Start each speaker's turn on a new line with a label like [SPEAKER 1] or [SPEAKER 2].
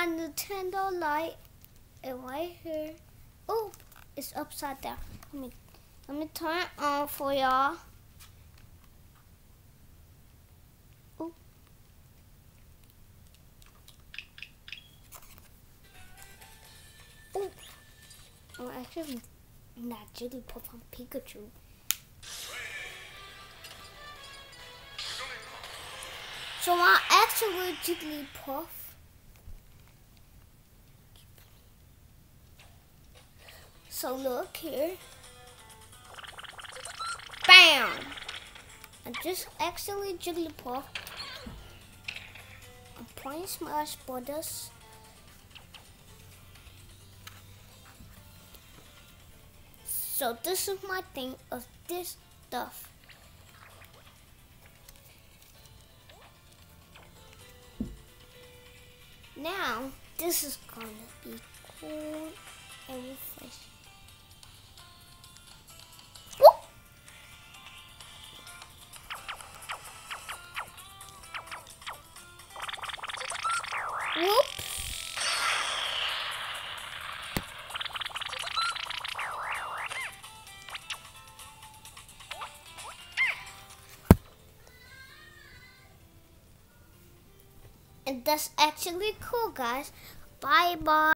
[SPEAKER 1] my Nintendo light is right here. Oh, it's upside down. Let me turn it on for y'all. Oh. Oh. Oh, actually, not Jigglypuff, I'm Pikachu. So I'm actually Jigglypuff. So look here. Bam! I'm just actually Jigglypuff. I'm playing Smash Brothers. So this is my thing of this stuff. Now this is gonna be cool and refreshing. Whoops. And that's actually cool, guys. Bye bye.